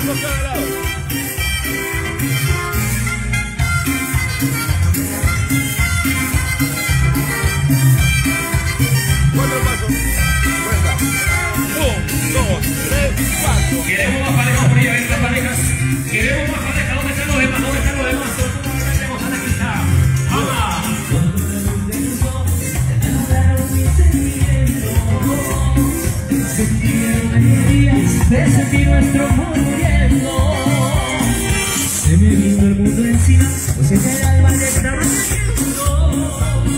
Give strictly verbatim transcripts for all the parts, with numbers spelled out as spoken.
pasos cada lado. Cuatro pasos. Cuenta. Un, dos, tres, cuatro. Queremos más parejas por ahí, ven las parejas. Queremos más parejas. ¿Dónde están los demás? ¿Dónde están los demás? Tenemos a la quizá. ¡Vamos! De sentir nuestro muriendo. Se me vino el mundo encima, pues en el alma le estaba cayendo.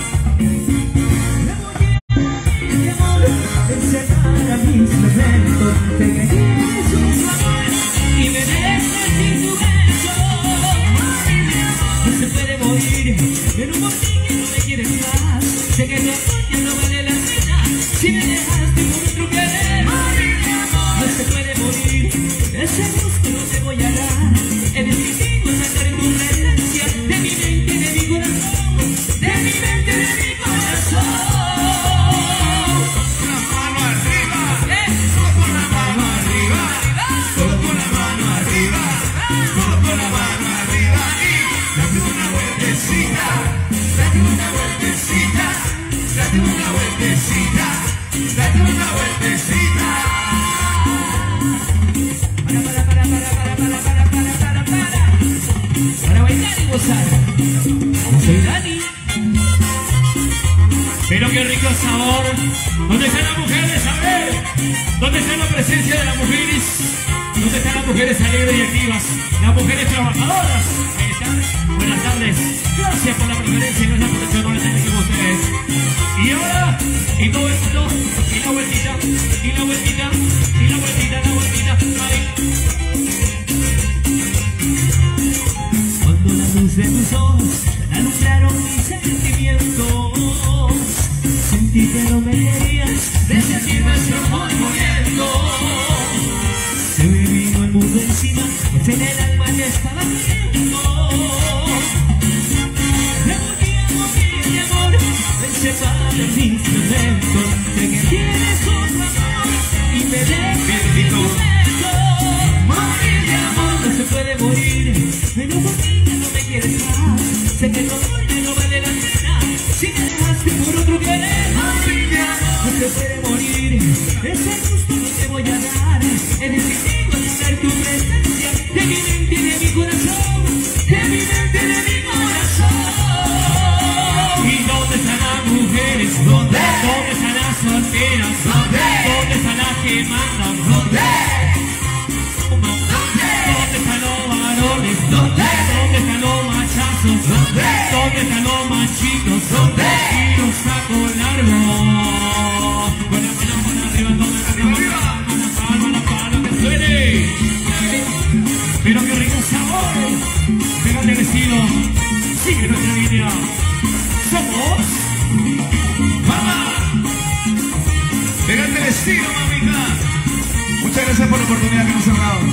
Me amor, encerrar a mis momentos. Te quería sus amores y me dejas sin tu beso. No se puede morir en un motín que no me quieres más. Sé que tu amor ya no vale la pena si me dejaste por otro querer. No se puede morir, ese gusto no te voy a dar. He decidido sacar en tu presencia de mi mente, de mi corazón, de mi mente, de mi corazón. Con la mano arriba, todo con la mano arriba, todo con la mano arriba, todo con la mano arriba. Y date una vueltecita, date una vueltecita, date una vueltecita, date una vueltecita. Para, para, para, para, para, para, para, para, para, para. Para bailar y gozar. Soy Dani. Pero qué rico sabor. ¿Dónde están las mujeres? A ver. ¿Dónde está la presencia de las mujeres? ¿Dónde están las mujeres alegres y activas? Las mujeres trabajadoras. Ahí están. Buenas tardes. Gracias por la preferencia y gracias por el honor de estar aquí con ustedes. Y ahora, y todo el mundo, y la vueltita, y la vueltita, y la vueltita, la vueltita. Ahí. Cuando la luz de tus ojos alumbraron mis sentimientos, sentí que no me querías de sentir nuestro amor muriendo. Se me vino el mundo encima, pues en el alma ya estaba cayendo. Me volví a morir de amor, me separé mis momentos, de que tienes otro amor y me dejas tu beso. Morir de amor no se puede morir, pero por mí ya no me quieres más. Sé que tu amor ya no vale la pena si me dejaste por otro querer. Morir de amor no se puede morir, ese gusto no te voy a dar. He decidido sacar tu presencia de mi mente y de mi corazón, de mi mente y de mi corazón. ¿Y dónde están las mujeres? ¿Dónde? ¿Dónde están las solteras? ¿Dónde? ¿Dónde están las que mandan? ¿Dónde? ¿Dónde están los varones? ¿Dónde? ¿Dónde están los machazos? ¿Dónde? ¿Dónde están los machitos? ¿Dónde? Y los saco largo. Con la mano arriba, toda la arriba, con la palma, la palma, que suene. Pero qué rico sabor. Pégate el estilo. Sigue nuestra línea. Somos ¡Mamá! Pégate el estilo, mamita. Muchas gracias por la oportunidad que nos han dado.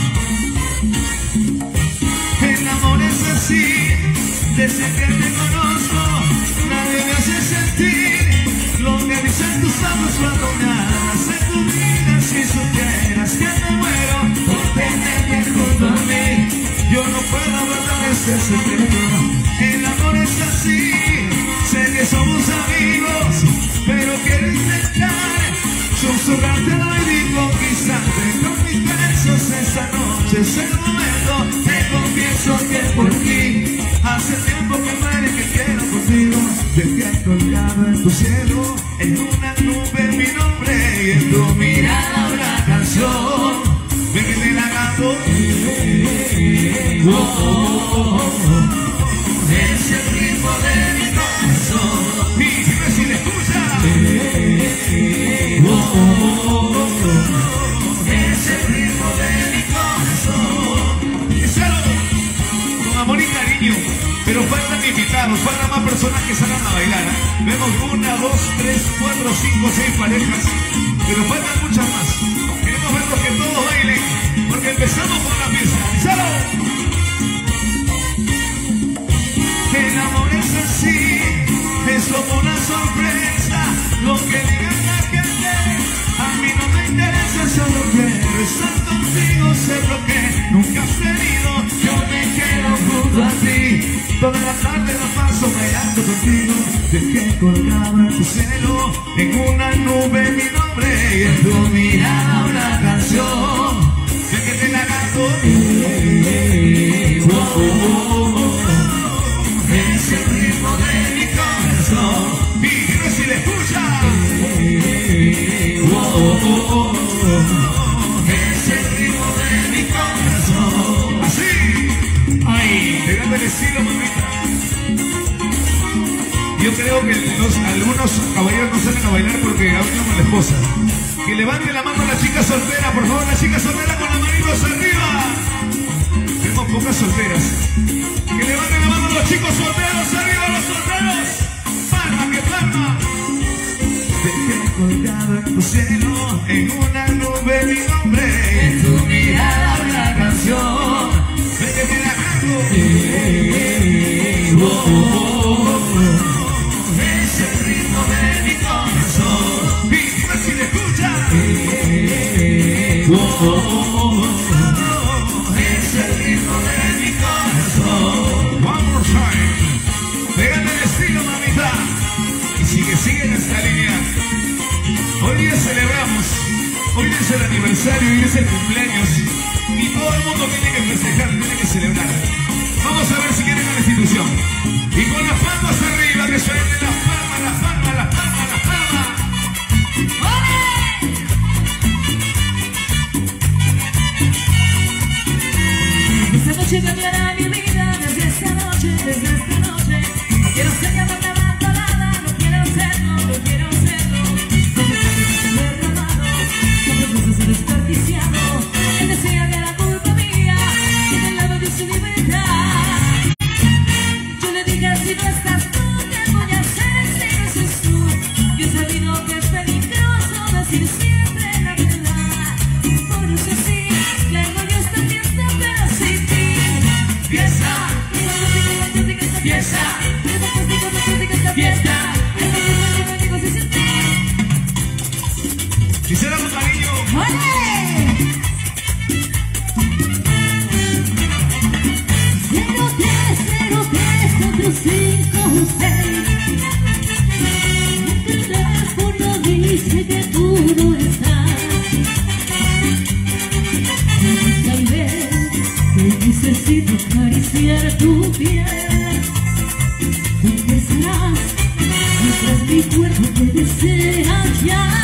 El amor es así, desde que te conozco, nadie me hace sentir lo que dicen tus ojos cuando me hablas en tu vida. Si supieras que me muero por tenerte junto a mí, yo no puedo guardar este secreto. El amor es así, sé que somos amigos, pero quiero intentar susurrarte al oído y conquistarte con mis besos esta noche. Es el momento, te confieso que por ti hace tiempo que muere que quiero contigo. Dejé colgado en tu cielo, en una nube mi nombre y en tu mirada una canción. Ven que te la canto. Oh, oh, oh, oh. Es el ritmo de mi corazón. Y dime si le escucha. Oh, oh, oh, oh. Es el ritmo de mi corazón. Díselo con amor y cariño. Pero faltan invitados, faltan más personas que salgan a bailar, ¿eh? Vemos una, dos, tres, cuatro, cinco, seis parejas. Pero faltan muchas más. Queremos verlos que todos bailen, porque empezamos por la fiesta. ¡Díselo! El amor es así, es como una sorpresa. Lo que diga la gente, a mí no me interesa. Solo quiero estar contigo, sé lo que nunca cielo, en una nube mi nombre y en tu mirada una canción. Sé que te la canto. Oh, oh, oh, oh, oh. Es el ritmo de mi corazón. Dime si le escuchas. Oh, oh, oh, oh, oh. Es el ritmo de mi corazón. Así. Ay, pegando el estilo, mamita. Yo creo que los, algunos caballeros no salen a bailar porque ha venido con la esposa. Que levante la mano a la chica soltera, por favor, la chica soltera con las manitos arriba. Tenemos pocas solteras. Que levanten la mano a los chicos solteros, arriba los solteros. Palma, que palma. Dejé colgado en tu cielo, en una nube mi nombre, en tu mirada una canción. Ven que te la canto. Eh, oh, oh, oh, oh. Es el ritmo de mi corazón. Dime si le escuchas. Eh, oh, oh, oh, oh. Es el ritmo de mi corazón. One more time. Pégate el estilo, mamita. Y sigue, sigue en esta línea. Hoy día celebramos. Hoy es el aniversario, hoy es el cumpleaños. Y todo el mundo tiene que festejar, tiene que celebrar. Vamos a ver si quieren la institución. Y con las palmas arriba, que suenen las palmas, las palmas, las palmas, las palmas. ¡Ole! Esta noche cambiará mi vida, desde esta noche, desde esta noche. No quiero ser llamada abandonada, no quiero serlo, no quiero serlo. No me ser desperdiciado. Él decía que era culpa mía, que en el lado de su libertad. Yo le dije, si no estás tú, ¿qué voy a hacer si no estás tú? Yo he sabido que es peligroso decir siempre la verdad. Por eso sí, le hago yo esta fiesta, pero sin ti. Fiesta, Fiesta, fiesta, fiesta. quisiera un cariño. Cero, tres, cero, tres, cuatro, cinco, seis. El teléfono dice que tú no estás. Tal vez que necesito acariciar tu piel. ¿Dónde estarás? Mientras mi cuerpo te desea ya.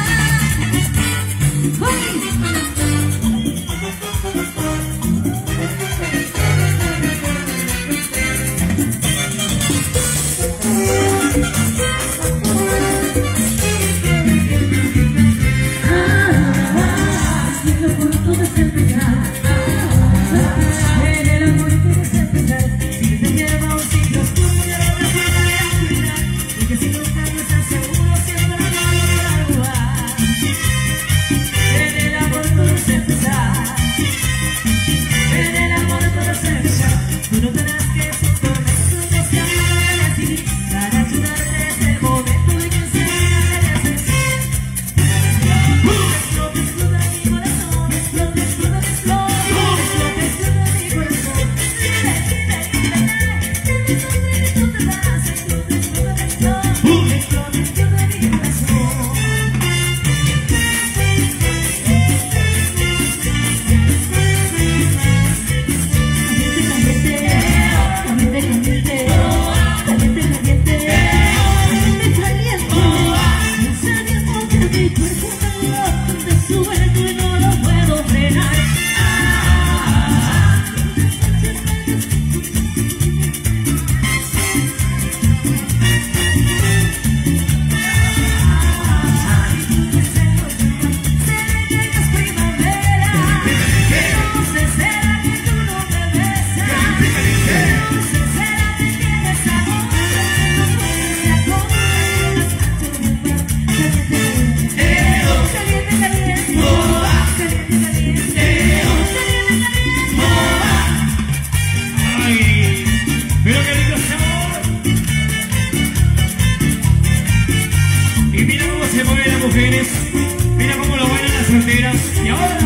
Mira cómo lo bailan las solteras. Y ahora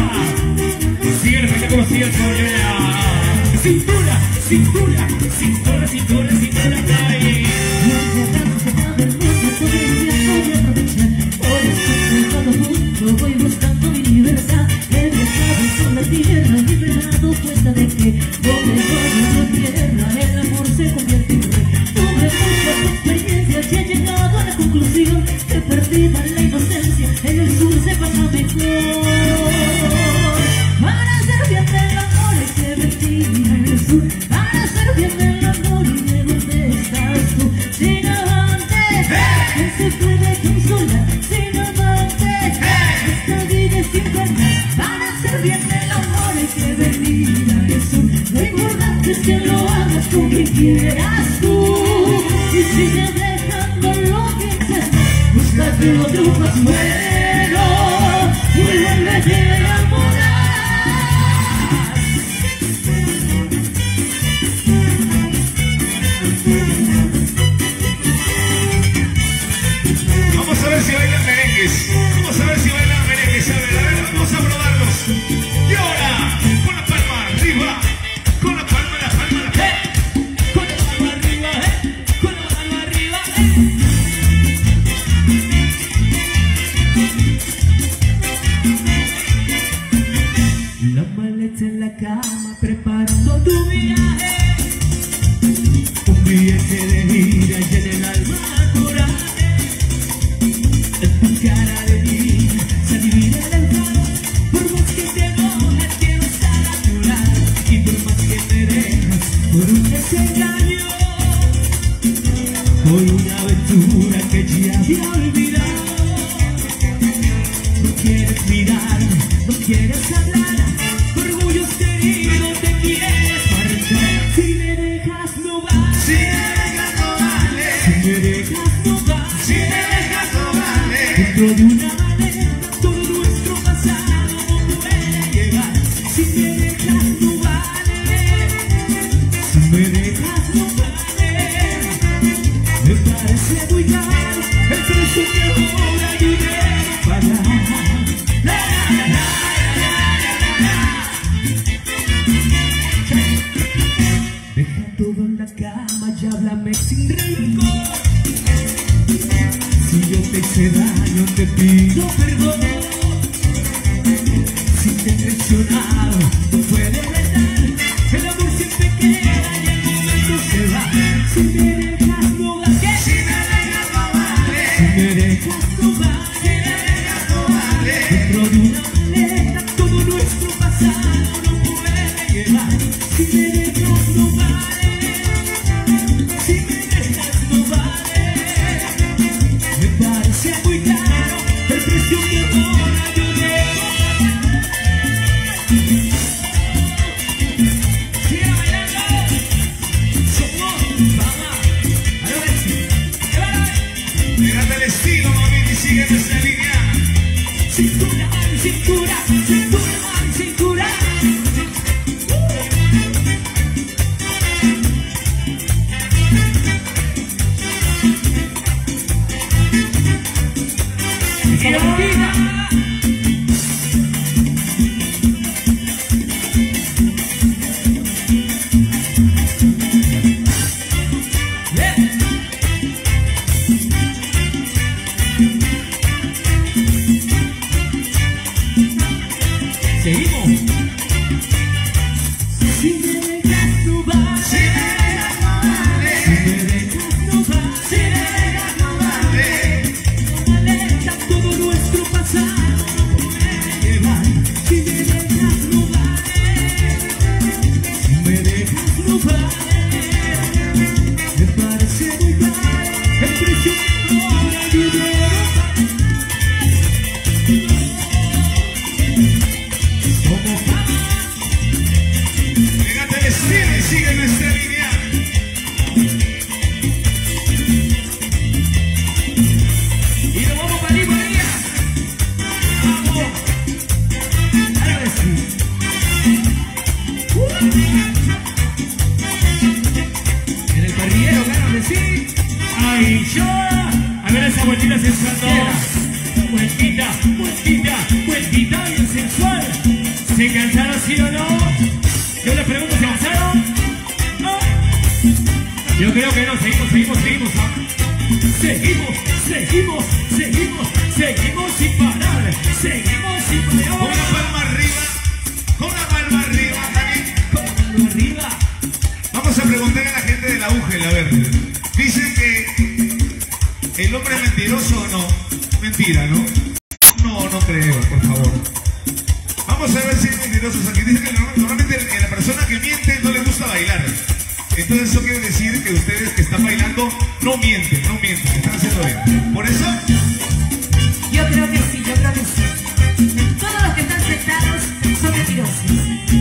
sigue el espectáculo, sigue el show. Cintura, cintura, cintura, cintura, cintura, cintura. mejor. Para hacer bien del amor hay que vestir el sur. Para hacer bien del amor y de dónde estás tú. Sin amante, que se puede consolar. Sin amante, esta vida es infernal. Para hacer bien del amor hay que venir al sur. Lo importante es que lo hagas con quien quieras tú. Y sigue dejando lo que piensas. Búscate otro más bueno y vuélvete a enamorar. Vamos a ver si bailan merengues. Vamos a ver si bailan merengues. A ver, a ver, vamos a probarlos. Y ahora, con la palma arriba. Con la palma, la palma, la palma. Eh, con la palma arriba, eh, con la palma arriba, eh. La maleta en la cama preparando tu viaje. Un billete de ida y en el alma coraje. En tu cara de vida se adivina el encanto. Por más que te enojes quiero estar a tu lado. Y por más que me dejas Por un desengaño, por una aventura que ya había olvidado. no quieres mirar, No quieres hablar, por orgullo querido te quieres marchar. Si me dejas no vale, si me dejas no vale, si me dejas no vale, si me dejas no vale. dentro de una maleta todo nuestro pasado no puede llegar. Si me dejas no vale, si me dejas no vale. Me parece muy caro el precio que ahora yo debo pagar. La, la, la, deja todo en la cama y háblame sin rencor. Si yo te hice daño te pido No perdón, si te he traicionado. no puede verdad. El amor siempre queda y el momento se va. Si me dejas no vale, Si me dejas no vale, si me dejas no vale. si me dejas no vale. Dentro de una maleta todo nuestro pasado no puede llevar. Si me dejas no vale, si me dejas no vale. Me parece muy caro el precio que ahora yo debo pagar. Sigue bailando. Somos, vamos, a lo bestia. Fíjate el estilo, mami, y sigue nuestra línea. Cintura, cintura, cintura, cintura. Y ahora, Seguimos. Si me dejas no vale, Si me dejas no vale, si me dejas no vale, si me dejas no vale. maleta todo nuestro pasado no puede llevar. Si me dejas no vale, si me dejas no vale. Me parece muy caro el precio que ahora yo debo pagar. Somos Fíjate el estilo y sigue nuestra línea. y nos vamos para allí, para allá. Vamos. Ahora sí. En el parrillero, claro que sí. ay, yo. A ver esa vueltita sensual. Vueltita, vueltita, vueltita bien sensual. ¿Se cansaron sí o no? Yo les pregunto, ¿se cansaron? ¿No? Yo creo que no. Seguimos, seguimos, seguimos. ¿Ah? Seguimos, seguimos, seguimos, seguimos sin parar. Seguimos sin Con la parar. palma arriba, con la palma arriba, Javi. Con la mano arriba. Vamos a preguntar a la gente de la U G E L, a ver. Dicen que el hombre es mentiroso o no. Mentira, ¿no? No, no creo. atrevan, por favor. Vamos a ver si hay mentirosos aquí. Dicen que normalmente a la persona que miente no le gusta bailar. Entonces eso quiere decir que ustedes que están bailando no mienten, no mienten, que están haciendo bien. Por eso... Yo creo que sí, yo creo que sí. Todos los que están sentados son mentirosos.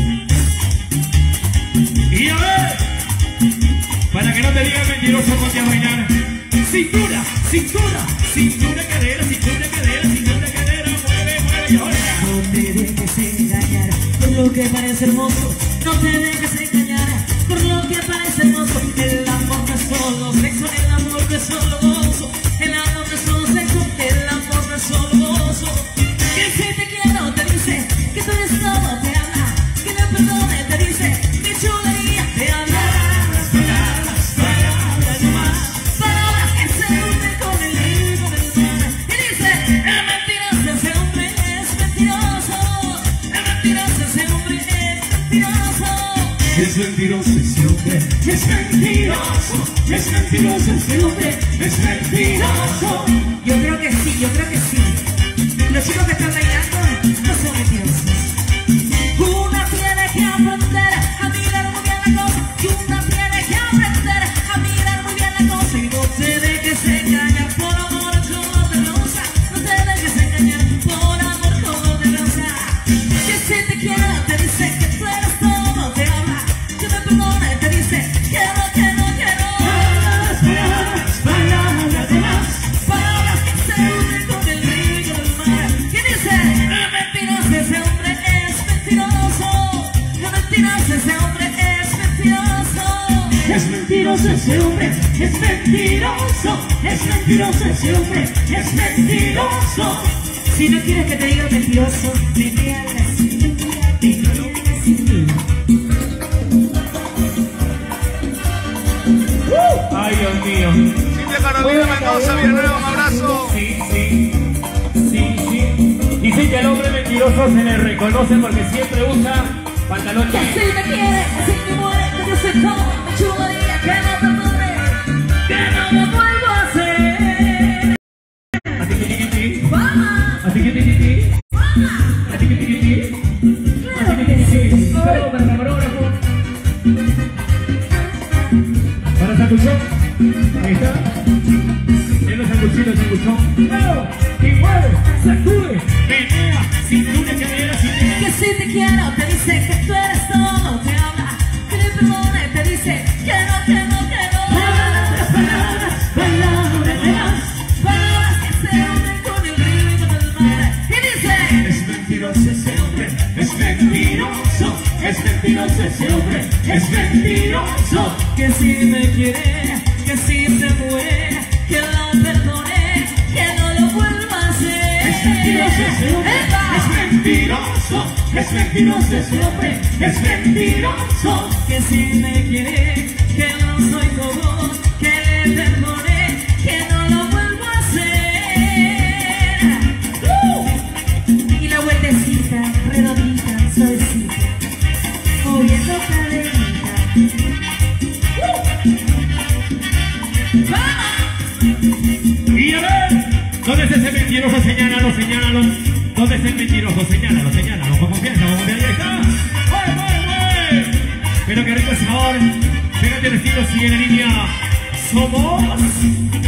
Y a ver, para que no te digan mentiroso, ponte a bailar. Cintura, cintura, cintura, cadera, cintura, cadera, cintura, cadera, mueve, mueve y ahora. No te dejes engañar por lo que parece hermoso. No te dejes engañar por lo que parece hermoso. El amor no es solo sexo, el amor no es solo gozo. El amor no es solo sexo, el amor no es solo gozo. Que si te quiero te dice que tú eres todo, te habla. Que no perdone te dice mi chulería, te habla. Palabras, palabras, no más. Palabras que se unen con el ritmo del mar. Y dice, es mentiroso, ese hombre es mentiroso. Es mentiroso, ese hombre es mentiroso. Es mentiroso ese hombre, Es mentiroso, es mentiroso ese hombre, es mentiroso. Yo creo que sí, yo creo que sí. Los chicos que están bailando no son mentirosos. Una tiene que aprender a mirar muy bien la cosa. Y una tiene que aprender a mirar muy bien la cosa. Y no te dejes engañar por amor como de rosa. No te dejes engañar por amor como de rosa. Que si te quiero te dice que tú eres todo, te habla. Que me perdone te dice que no, que no, que no. Palabras, palabras, palabras de más. Palabras que se unen con el río del mar. Y dice, es mentiroso ese hombre es mentiroso. Es mentiroso ese hombre es mentiroso. Es mentiroso ese hombre, es mentiroso. Es mentiroso ese hombre, es mentiroso. Si no quieres que te diga mentiroso, me te hagas así, te hagas así. Ay, Dios mío. Cintia Carolina Mendoza, Villanueva, un abrazo. Sí, sí, sí, sí. Y sí que el hombre mentiroso se le reconoce porque siempre usa pantalones. Que si me quieres, si me mueres, que yo soy todo, me chulería, que no te perdone, que no me vuelvo a hacer. Así que tiquití, Vamos, así que tiquití, vamos. así que tiquití, Claro así que que sí. tiquití. Todo para el camarógrafo. Para Sanguchón. Ahí está. Tiene Sanguchito, Sanguchón. Claro. Y mueve, sacude, menea, cintura, cadera, cintura. Que si te quiero te dice que tú eres todo, te habla. Que le perdone te dice que no, que no, que no. Palabras, palabras, palabras de más. Palabras que se unen con el ritmo del mar. Y dice, Es mentiroso ese hombre, es mentiroso. es mentiroso ese hombre, es mentiroso. Que si me quiere, que si se muere, que lo perdone, que no lo vuelva a hacer. Es mentiroso ese hombre, es mentiroso. Es mentiroso ese hombre, es mentiroso. Que si me quiere, que no soy todo, que le perdone, que no lo vuelva a hacer. ¡Uh! Y la vueltecita, redondita, suavecita, moviendo cadenita. ¡Uh! ¡Vamos! Y a ver, ¿dónde está ese mentiroso? Señálalo, señálalo. ¿Dónde está el mentiroso? Señálalo, señálalo. Con confianza, con confianza. Ahí está. ¡Mueve, mueve, mueve! Pero qué rico sabor. Fíjate el estilo, sigue en la línea. Somos...